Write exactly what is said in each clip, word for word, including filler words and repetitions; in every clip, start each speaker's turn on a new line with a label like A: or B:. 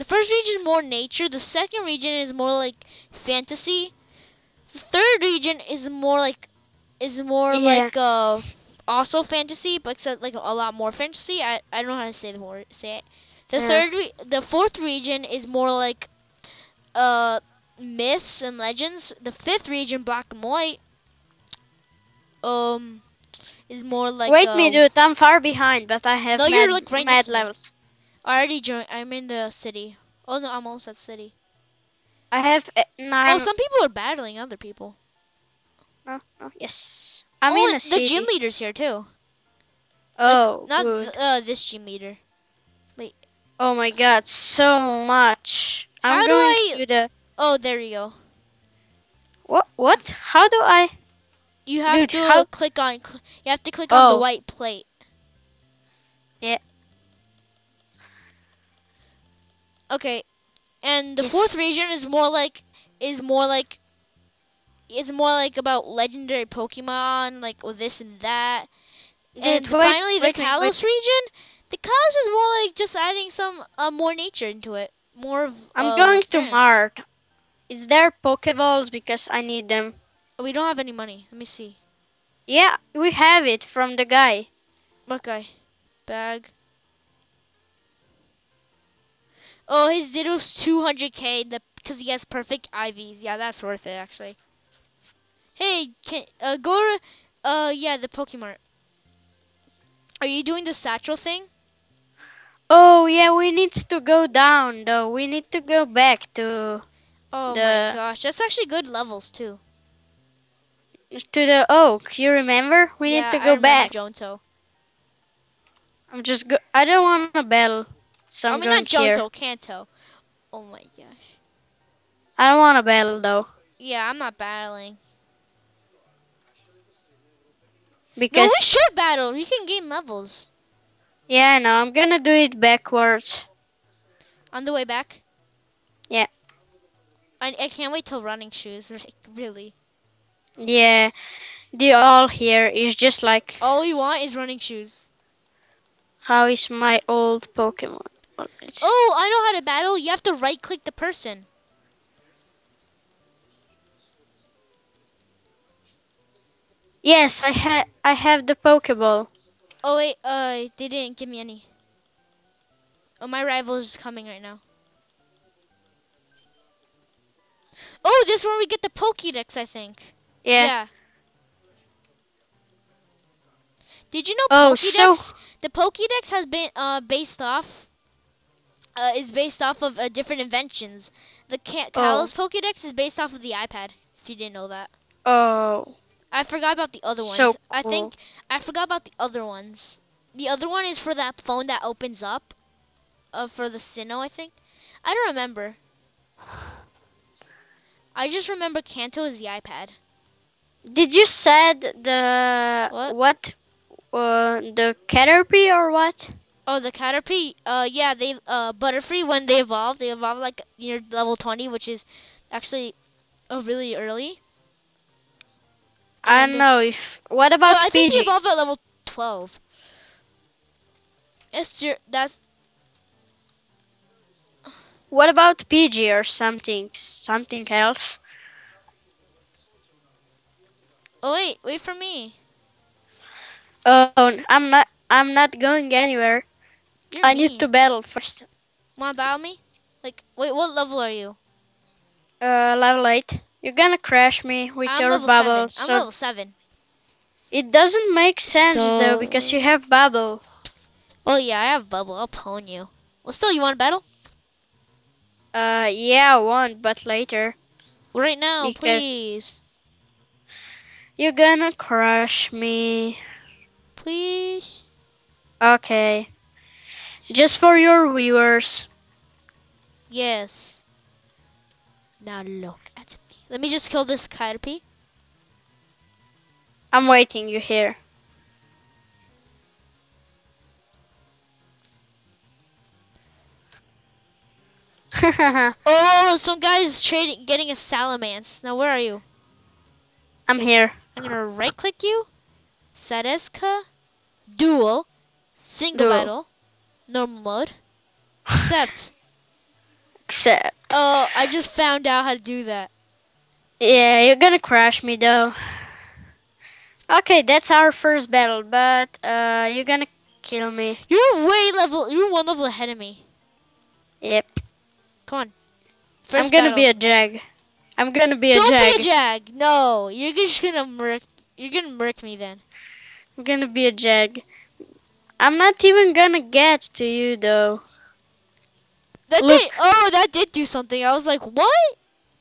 A: The first region is more nature. The second region is more like fantasy. The third region is more like is more
B: Yeah.
A: like uh also fantasy, but except like a lot more fantasy. I I don't know how to say the word. Say it. The
B: Yeah.
A: third re- the fourth region is more like uh myths and legends. The fifth region, black and white, um is more like
B: Wait
A: uh,
B: me, dude. I'm far behind, but I have
A: No,
B: mad,
A: you're like right
B: mad
A: next to me.
B: levels.
A: I already joined. I'm in the city. Oh no, I'm almost at city.
B: I have uh, nine.
A: Oh, some people are battling other people.
B: No, no, yes. I'm
A: oh,
B: in a
A: the
B: city.
A: gym leader's here too.
B: Oh,
A: like, not
B: good.
A: th- uh, this gym leader. Wait.
B: Oh my god, so much. I'm
A: How do
B: going
A: I?
B: to the.
A: Oh, there you go.
B: What? What? How do I?
A: You have
B: Dude,
A: to
B: how?
A: click on. Cl- you have to click on the
B: Oh.
A: white plate.
B: Yeah.
A: Okay, and the fourth region is more like is more like is more like about legendary Pokemon, like with this and that. And
B: Dude, wait,
A: finally, the
B: wait, wait,
A: Kalos
B: wait.
A: region. The Kalos is more like just adding some uh, more nature into it. More of.
B: I'm
A: uh,
B: going to
A: fans.
B: Mart. Is there Pokeballs because I need them?
A: We don't have any money. Let me see.
B: Yeah, we have it from the guy.
A: What guy? Bag. Oh, his Ditto's two hundred K because he has perfect I Vs. Yeah, that's worth it, actually. Hey, can uh, go to, uh, yeah, the Pokemart. Are you doing the satchel thing?
B: Oh, yeah, we need to go down, though. We need to go back to
A: Oh
B: the
A: my gosh, that's actually good levels, too.
B: to the oak. You remember? We
A: yeah,
B: need to
A: I
B: go
A: remember
B: back.
A: Johto.
B: I'm just go. I don't want to battle, so I'm
A: I mean,
B: going
A: not Johto,
B: here.
A: Kanto. Oh my gosh.
B: I don't want to battle though,
A: Yeah, I'm not battling.
B: because
A: No, we should battle. We can gain levels.
B: Yeah, I know. I'm gonna do it backwards.
A: On the way back?
B: Yeah.
A: I, I can't wait till running shoes. Like, really.
B: Yeah. The all here is just like
A: All we want is running shoes.
B: how is my old Pokemon. Well, it's-
A: Oh, I know how to battle. You have to right click the person.
B: Yes, I ha I have the Pokeball.
A: Oh wait, uh, they didn't give me any. Oh, my rival is coming right now. Oh, this is where we get the Pokédex, I think.
B: Yeah.
A: Yeah. Did you know
B: Oh,
A: Pokédex?
B: so-
A: The Pokédex has been uh based off. Uh, is based off of uh, different inventions. The Ca-
B: Oh.
A: Kalos Pokédex is based off of the iPad. If you didn't know that.
B: Oh.
A: I forgot about the other ones.
B: So
A: I
B: cool.
A: think I forgot about the other ones. The other one is for that phone that opens up. Uh, for the Sinnoh, I think. I don't remember. I just remember Kanto is the iPad.
B: Did you said the
A: What?
B: what? Uh, the Caterpie or what?
A: Oh, the Caterpie. Uh, yeah, they uh Butterfree when they evolve, they evolve like near level twenty, which is actually uh, really early.
B: I
A: And
B: don't
A: they-
B: know if. What
A: Oh,
B: about
A: I think they
B: Pidgey?
A: evolve at level twelve. It's your, that's
B: What about Pidgey or something? Something else?
A: Oh wait, wait for me.
B: Oh, I'm not. I'm not going anywhere.
A: You're
B: I
A: mean.
B: need to battle first.
A: Wanna battle me? Like, wait, what level are you?
B: Uh, level eight. You're gonna crash me with
A: I'm
B: your
A: level
B: bubble.
A: seven. I'm
B: So
A: level seven.
B: it doesn't make sense though because
A: So-
B: you have bubble.
A: Oh yeah, I have bubble. I'll pwn you. Well, still, you want to battle?
B: Uh, yeah, I won't, but later.
A: Right now,
B: Because-
A: please,
B: You're gonna crush me.
A: please.
B: Okay. Just for your viewers.
A: Yes. Now look at me. Let me just kill this Caterpie.
B: I'm waiting you here.
A: Oh, some guy's trading, getting a Salamence. Now where are you?
B: I'm here.
A: I'm gonna right click you. Sadeska. Duel. Single
B: Duel.
A: battle. Normal mode. Accept.
B: Except.
A: Oh, I just found out how to do that.
B: Yeah, you're gonna crush me though. Okay, that's our first battle, but uh, you're gonna kill me.
A: You're way level. You're one level ahead of me.
B: Yep.
A: Come on.
B: I'm
A: First
B: gonna
A: battle.
B: be a jag. I'm gonna be a
A: Don't
B: jag.
A: be a jag. No, you're just gonna murk. You're gonna murk me then.
B: I'm gonna be a jag. I'm not even gonna get to you though.
A: That
B: Look.
A: did. Oh, that did do something. I was like, what?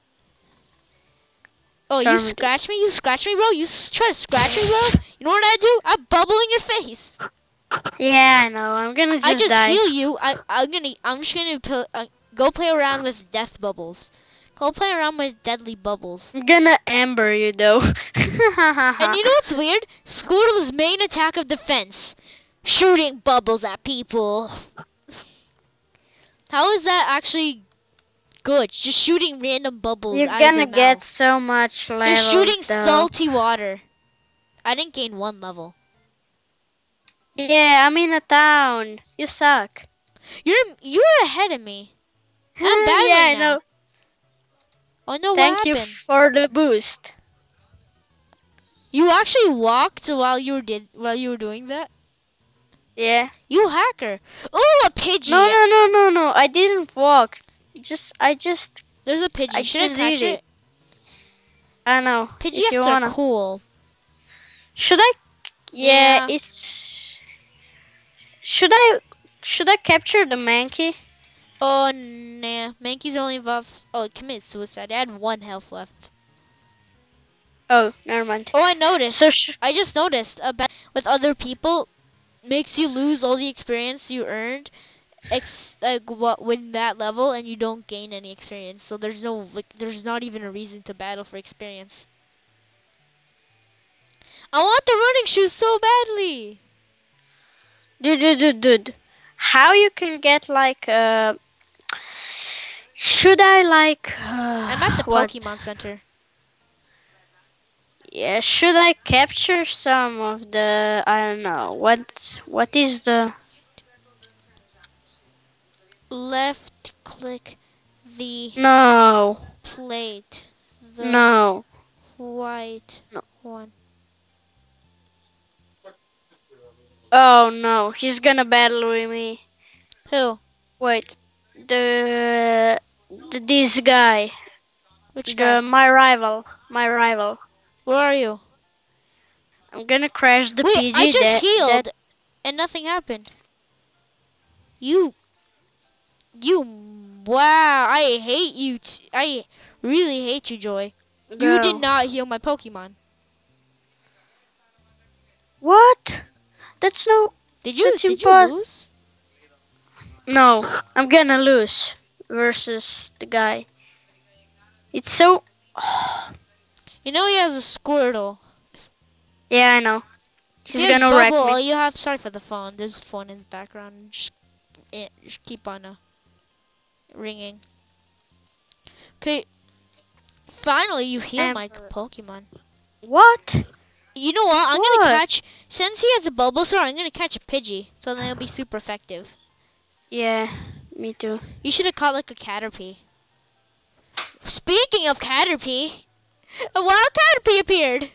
A: Oh, you
B: Charmed.
A: scratch me? You scratch me, bro? You s- try to scratch me, bro? You know what I do? I bubble in your face.
B: Yeah, I know. I'm gonna just,
A: I just
B: die.
A: heal you. I, I'm gonna. I'm just gonna pl- uh, go play around with death bubbles. Go play around with deadly bubbles.
B: I'm gonna amber you though.
A: And you know what's weird? Squirtle's main attack of defense, shooting bubbles at people. How is that actually good? Just shooting random bubbles
B: You're
A: out
B: gonna
A: of their
B: get
A: mouth.
B: so much
A: You're
B: levels
A: shooting
B: though.
A: salty water. I didn't gain one level.
B: Yeah, I'm in a town. You suck.
A: You're you're ahead of me. I'm battling
B: yeah, I
A: now.
B: know.
A: Oh no,
B: Thank
A: what
B: you
A: happened?
B: for the boost.
A: You actually walked while you were did while you were doing that?
B: Yeah.
A: You hacker. Oh, a Pidgey.
B: No, no, no, no, no. I didn't walk. Just, I just,
A: There's a Pidgey.
B: I
A: Should I
B: just
A: catch
B: did
A: it?
B: it. I know. If you
A: Pidgeots
B: wanna.
A: are cool.
B: Should I? Yeah,
A: Yeah.
B: it's. Should I? Should I capture the monkey?
A: Oh nah. Mankey's only evolved. Oh, it committed suicide. I had one health left.
B: Oh, never mind.
A: Oh, I noticed.
B: So sh-
A: I just noticed about with other people makes you lose all the experience you earned, ex like what win that level, and you don't gain any experience. So there's no like, there's not even a reason to battle for experience. I want the running shoes so badly.
B: dude, dude, dude, dude. How you can get like uh? Should I like? Uh,
A: I'm at the
B: what?
A: Pokemon Center.
B: Yeah, should I capture some of the? I don't know. What? What is the?
A: Left click the
B: No,
A: plate. The
B: no.
A: white
B: No.
A: one.
B: Oh no, he's gonna battle with me.
A: Who?
B: Wait, the, the this guy,
A: Which
B: the
A: guy?
B: my rival, my rival.
A: Where are you?
B: I'm gonna crash the
A: Wait,
B: P G.
A: I just
B: that,
A: healed
B: that-
A: and nothing happened. You, you, wow! I hate you. T- I really hate you, Joy. You
B: Go.
A: did not heal my Pokemon.
B: What? That's no.
A: Did you?
B: That's
A: Did you
B: impos-
A: lose?
B: No, I'm gonna lose versus the guy. It's so.
A: You know he has a Squirtle.
B: Yeah, I know.
A: If
B: He's
A: he has
B: gonna wreck
A: Bubble,
B: me.
A: all you have. Sorry for the phone. There's a phone in the background. Just, eh, just keep on uh, ringing. Okay. Finally, you heal my
B: Amber.
A: Pokemon.
B: What?
A: You know what? I'm
B: What?
A: gonna catch. Since he has a Bulbasaur, I'm gonna catch a Pidgey. So then it'll be super effective.
B: Yeah, me too.
A: You should have caught like a Caterpie. Speaking of Caterpie, a wild Caterpie appeared.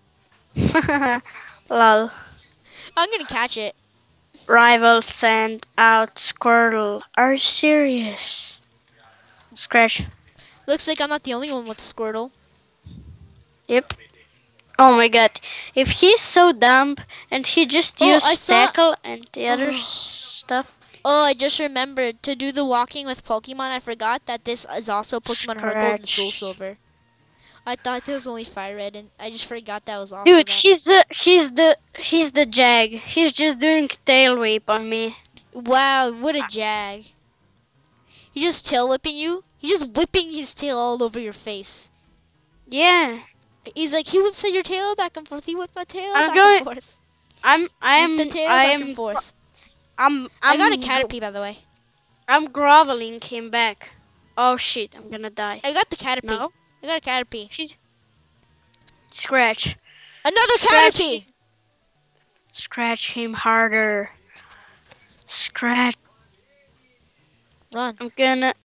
B: Lol.
A: I'm gonna catch it.
B: Rival send out Squirtle. Are you serious? Scratch.
A: Looks like I'm not the only one with Squirtle.
B: Yep. Oh my god. If he's so dumb and he just
A: Oh, I
B: used
A: saw-
B: tackle and the other
A: Oh.
B: stuff.
A: Oh, I just remembered to do the walking with Pokemon. I forgot that this is also Pokemon Heart Gold and Soul
B: Scratch.
A: Silver. I thought it was only Fire Red, and I just forgot that was also
B: Dude,
A: that.
B: he's uh, he's the he's the jag. He's just doing tail whip on me.
A: Wow, what a jag. He's just tail whipping you? He's just whipping his tail all over your face.
B: Yeah.
A: He's like, he whips your tail back and forth. He whipped my tail
B: I'm
A: back
B: going-
A: and forth.
B: I'm I'm
A: Whip the tail
B: I
A: back
B: am
A: and forth.
B: I'm,
A: i
B: I'm
A: got a Caterpie, by the way.
B: I'm groveling him back. Oh shit, I'm gonna die.
A: I got the Caterpie.
B: No.
A: I got a Caterpie.
B: Shit. Scratch.
A: Another
B: Scratch
A: Caterpie!
B: Scratch him harder. Scratch.
A: Run.
B: I'm gonna